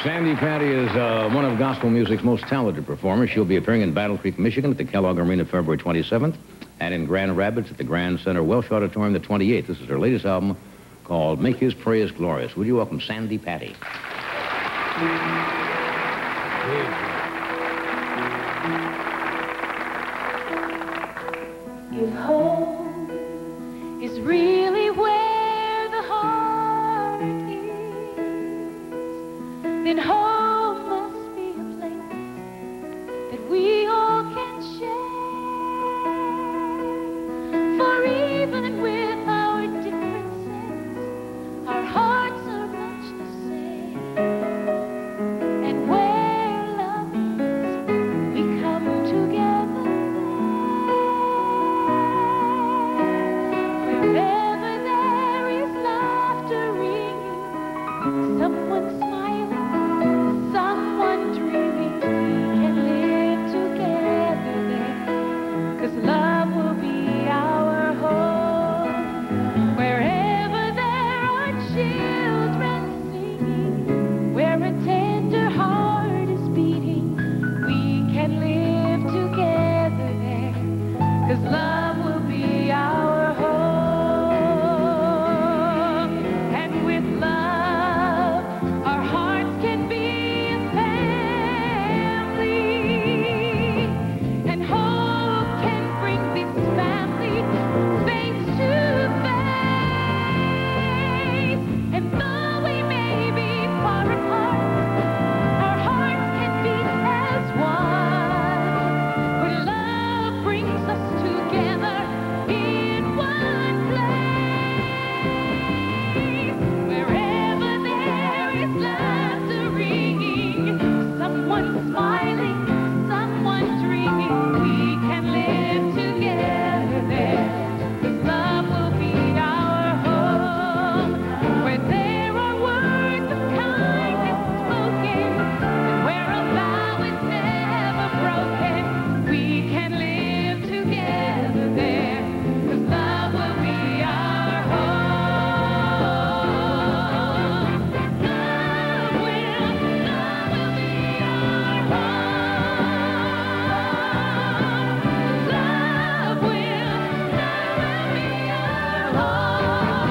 Sandy Patty is one of gospel music's most talented performers. She'll be appearing in Battle Creek, Michigan at the Kellogg Arena February 27th and in Grand Rapids at the Grand Center Welsh Auditorium the 28th. This is her latest album called Make His Praise Glorious. Would you welcome Sandy Patty? If home is really where the heart is, then home must be a place that we all can share. For even with our differences, our hearts are much the same. And where love is, we come together. Wherever there is laughter ringing, someone smiling, someone dreaming, we can live together there, 'cause love will be our home. Wherever there are children singing, where a tender heart is beating, we can live together there, 'cause love will be our home. And with love, our hearts can be a family, and hope can bring this family face to face. And though we may be far apart, our hearts can beat as one, when love brings us together in one place. Wherever there is laughter ringing, someone smiling, someone dreaming, we can live together there, 'cause love will be our home. Where there are words of kindness spoken, and where a vow is never broken, we can live together there, 'cause love will be our home. Love will be our home. Love will be our home.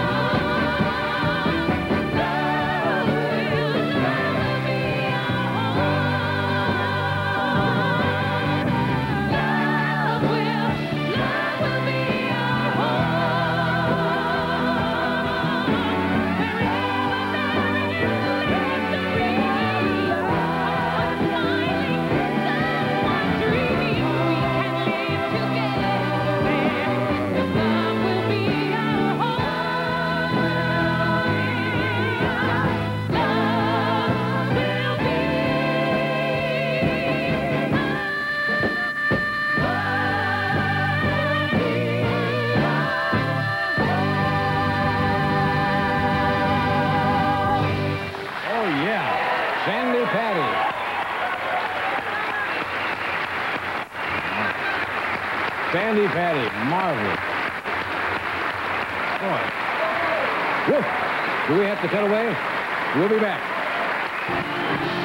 Oh, yeah. Sandy Patty. Sandy Patty. Marvelous. Boy. Whoop. Do we have to cut away? We'll be back.